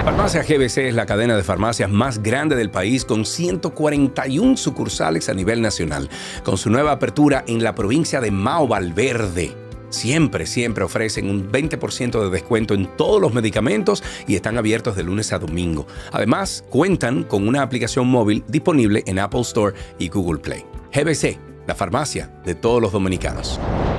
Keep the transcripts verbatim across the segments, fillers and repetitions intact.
Farmacia G B C es la cadena de farmacias más grande del país con ciento cuarenta y una sucursales a nivel nacional. Con su nueva apertura en la provincia de Mao Valverde, siempre, siempre ofrecen un veinte por ciento de descuento en todos los medicamentos y están abiertos de lunes a domingo. Además, cuentan con una aplicación móvil disponible en Apple Store y Google Play. G B C, la farmacia de todos los dominicanos.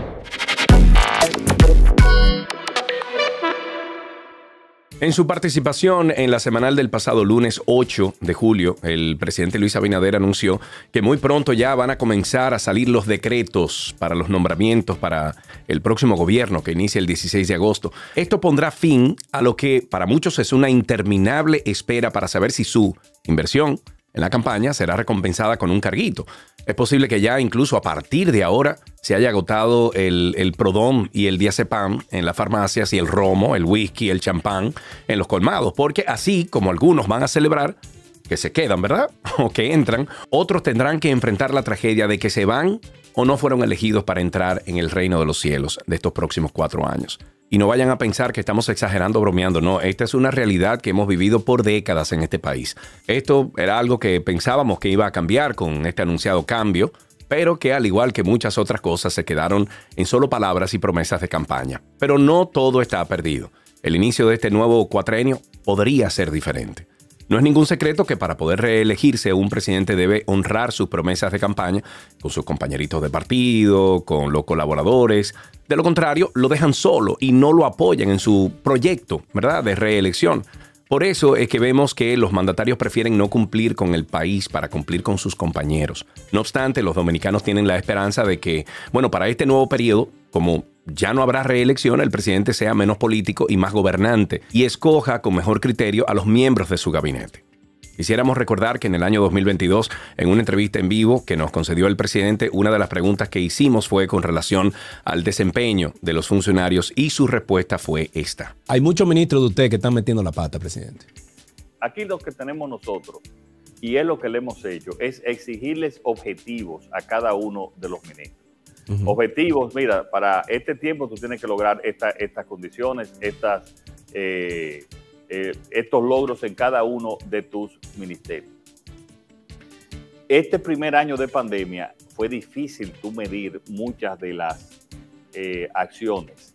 En su participación en la semanal del pasado lunes ocho de julio, el presidente Luis Abinader anunció que muy pronto ya van a comenzar a salir los decretos para los nombramientos para el próximo gobierno que inicia el dieciséis de agosto. Esto pondrá fin a lo que para muchos es una interminable espera para saber si su inversión en la campaña será recompensada con un carguito. Es posible que ya incluso a partir de ahora se haya agotado el, el Prodom y el Diazepam en las farmacias y el romo, el whisky, el champán en los colmados, porque así como algunos van a celebrar que se quedan, ¿verdad? O que entran, otros tendrán que enfrentar la tragedia de que se van o no fueron elegidos para entrar en el reino de los cielos de estos próximos cuatro años. Y no vayan a pensar que estamos exagerando o bromeando. No, esta es una realidad que hemos vivido por décadas en este país. Esto era algo que pensábamos que iba a cambiar con este anunciado cambio, pero que al igual que muchas otras cosas se quedaron en solo palabras y promesas de campaña. Pero no todo está perdido. El inicio de este nuevo cuatrenio podría ser diferente. No es ningún secreto que para poder reelegirse un presidente debe honrar sus promesas de campaña con sus compañeritos de partido, con los colaboradores. De lo contrario, lo dejan solo y no lo apoyan en su proyecto, ¿verdad?, de reelección. Por eso es que vemos que los mandatarios prefieren no cumplir con el país para cumplir con sus compañeros. No obstante, los dominicanos tienen la esperanza de que, bueno, para este nuevo periodo, como ya no habrá reelección, el presidente sea menos político y más gobernante y escoja con mejor criterio a los miembros de su gabinete. Quisiéramos recordar que en el año dos mil veintidós, en una entrevista en vivo que nos concedió el presidente, una de las preguntas que hicimos fue con relación al desempeño de los funcionarios y su respuesta fue esta. Hay muchos ministros de usted que están metiendo la pata, presidente. Aquí lo que tenemos nosotros, y es lo que le hemos hecho, es exigirles objetivos a cada uno de los ministros. Uh-huh. Objetivos, mira, para este tiempo tú tienes que lograr esta, estas condiciones, estas... Eh, Eh, estos logros en cada uno de tus ministerios. Este primer año de pandemia fue difícil tú medir muchas de las eh, acciones,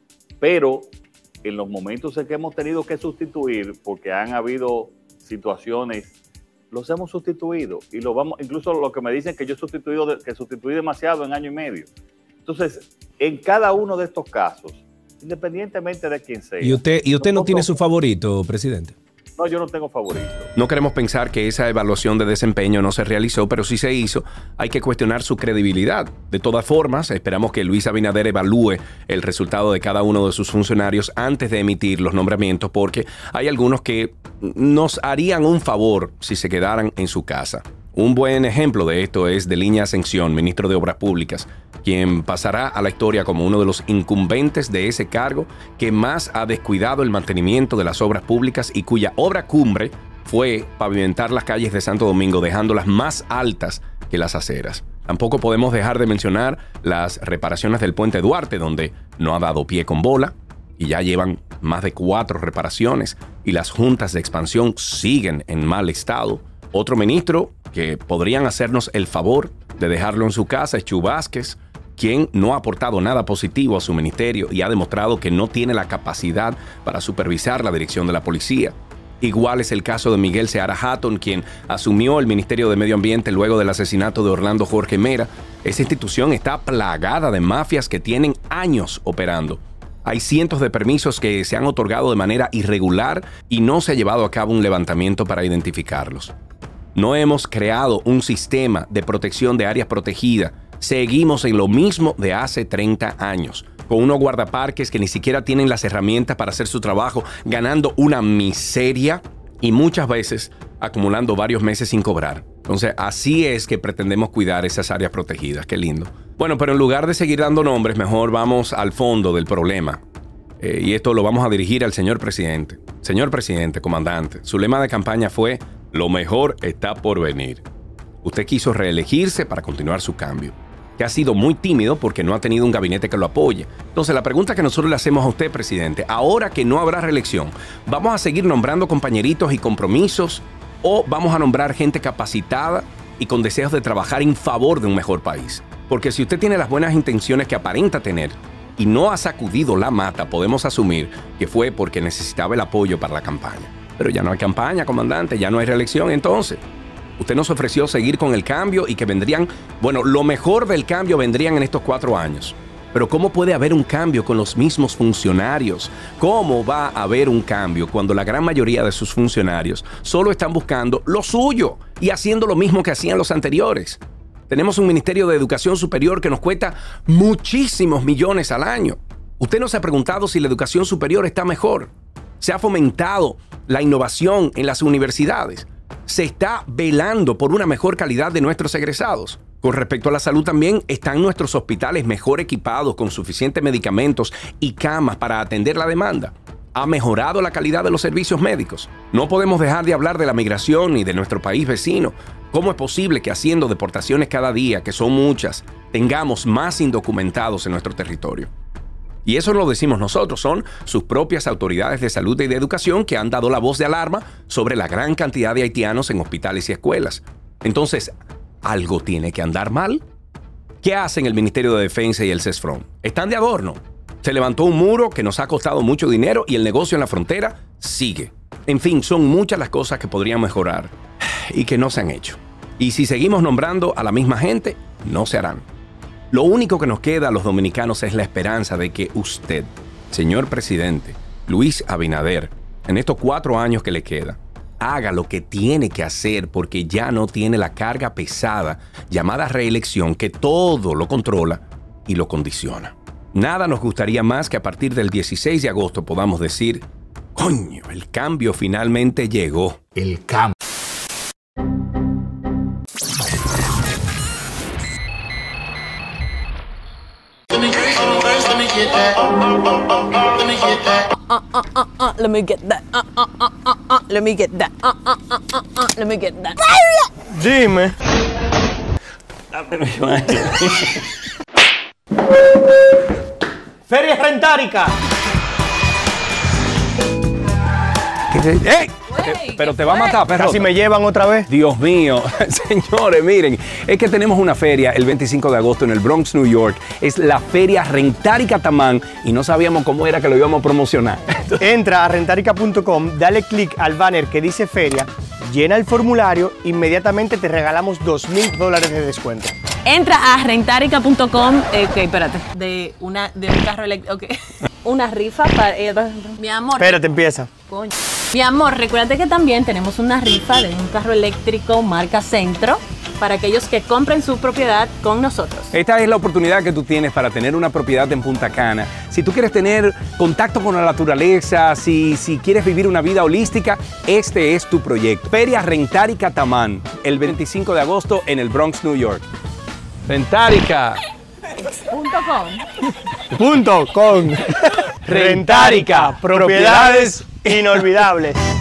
pero en los momentos en que hemos tenido que sustituir, porque han habido situaciones, los hemos sustituido y lo vamos, incluso lo que me dicen que yo he sustituido, que sustituí demasiado en año y medio. Entonces, en cada uno de estos casos, independientemente de quién sea. ¿Y usted, y usted no tiene su favorito, presidente? No, yo no tengo favorito. No queremos pensar que esa evaluación de desempeño no se realizó, pero si se hizo, hay que cuestionar su credibilidad. De todas formas, esperamos que Luis Abinader evalúe el resultado de cada uno de sus funcionarios antes de emitir los nombramientos, porque hay algunos que nos harían un favor si se quedaran en su casa. Un buen ejemplo de esto es Deliña Ascensión, ministro de Obras Públicas, quien pasará a la historia como uno de los incumbentes de ese cargo que más ha descuidado el mantenimiento de las obras públicas y cuya obra cumbre fue pavimentar las calles de Santo Domingo, dejándolas más altas que las aceras. Tampoco podemos dejar de mencionar las reparaciones del Puente Duarte, donde no ha dado pie con bola y ya llevan más de cuatro reparaciones y las juntas de expansión siguen en mal estado. Otro ministro que podrían hacernos el favor de dejarlo en su casa es Chu Vázquez, quien no ha aportado nada positivo a su ministerio y ha demostrado que no tiene la capacidad para supervisar la dirección de la policía. Igual es el caso de Miguel Seara Hatton, quien asumió el Ministerio de Medio Ambiente luego del asesinato de Orlando Jorge Mera. Esa institución está plagada de mafias que tienen años operando. Hay cientos de permisos que se han otorgado de manera irregular y no se ha llevado a cabo un levantamiento para identificarlos. No hemos creado un sistema de protección de áreas protegidas. Seguimos en lo mismo de hace treinta años, con unos guardaparques que ni siquiera tienen las herramientas para hacer su trabajo, ganando una miseria y muchas veces acumulando varios meses sin cobrar. Entonces, así es que pretendemos cuidar esas áreas protegidas. Qué lindo. Bueno, pero en lugar de seguir dando nombres, mejor vamos al fondo del problema. Eh, y esto lo vamos a dirigir al señor presidente. Señor presidente, comandante, su lema de campaña fue: lo mejor está por venir. Usted quiso reelegirse para continuar su cambio. que ha sido muy tímido porque no ha tenido un gabinete que lo apoye. Entonces, la pregunta que nosotros le hacemos a usted, presidente, ahora que no habrá reelección, ¿vamos a seguir nombrando compañeritos y compromisos o vamos a nombrar gente capacitada y con deseos de trabajar en favor de un mejor país? Porque si usted tiene las buenas intenciones que aparenta tener y no ha sacudido la mata, podemos asumir que fue porque necesitaba el apoyo para la campaña. Pero ya no hay campaña, comandante, ya no hay reelección, entonces usted nos ofreció seguir con el cambio y que vendrían, bueno, lo mejor del cambio vendrían en estos cuatro años. Pero ¿cómo puede haber un cambio con los mismos funcionarios? ¿Cómo va a haber un cambio cuando la gran mayoría de sus funcionarios solo están buscando lo suyo y haciendo lo mismo que hacían los anteriores? Tenemos un Ministerio de Educación Superior que nos cuesta muchísimos millones al año. ¿Usted no se ha preguntado si la educación superior está mejor? ¿Se ha fomentado la innovación en las universidades? ¿Se está velando por una mejor calidad de nuestros egresados? Con respecto a la salud también, ¿están nuestros hospitales mejor equipados con suficientes medicamentos y camas para atender la demanda? ¿Ha mejorado la calidad de los servicios médicos? No podemos dejar de hablar de la migración ni de nuestro país vecino. ¿Cómo es posible que haciendo deportaciones cada día, que son muchas, tengamos más indocumentados en nuestro territorio? Y eso no lo decimos nosotros, son sus propias autoridades de salud y de educación que han dado la voz de alarma sobre la gran cantidad de haitianos en hospitales y escuelas. Entonces, ¿algo tiene que andar mal? ¿Qué hacen el Ministerio de Defensa y el CESFRON? ¿Están de adorno? Se levantó un muro que nos ha costado mucho dinero y el negocio en la frontera sigue. En fin, son muchas las cosas que podrían mejorar y que no se han hecho. Y si seguimos nombrando a la misma gente, no se harán. Lo único que nos queda a los dominicanos es la esperanza de que usted, señor presidente Luis Abinader, en estos cuatro años que le queda, haga lo que tiene que hacer porque ya no tiene la carga pesada llamada reelección que todo lo controla y lo condiciona. Nada nos gustaría más que a partir del dieciséis de agosto podamos decir, coño, el cambio finalmente llegó. El cambio. Uh, uh, uh, uh, let me get that. Uh, uh, uh, uh, uh, let me get that. Uh, uh, uh, uh, uh, let me get that. Dime. Feria Rentárica. ¡Ey! Te- pero te va a matar, perro. Casi me llevan otra vez. Dios mío, señores, miren, es que tenemos una feria el veinticinco de agosto en el Bronx, New York. Es la Feria Rentárica Tamán y no sabíamos cómo era que lo íbamos a promocionar. Entra a rentarica punto com, dale clic al banner que dice feria, llena el formulario, inmediatamente te regalamos dos mil dólares de descuento. Entra a rentarica punto com. Eh, ok, espérate. De, una, de un carro eléctrico. Ok. Una rifa para. Eh, mi amor. Espérate, empieza. Coño. Mi amor, recuérdate que también tenemos una rifa de un carro eléctrico marca Centro para aquellos que compren su propiedad con nosotros. Esta es la oportunidad que tú tienes para tener una propiedad en Punta Cana. Si tú quieres tener contacto con la naturaleza, si, si quieres vivir una vida holística, este es tu proyecto. Feria Rentárica Tamán, el veinticinco de agosto en el Bronx, New York. Rentárica. Punto com. Punto com. Rentárica, propiedades inolvidables.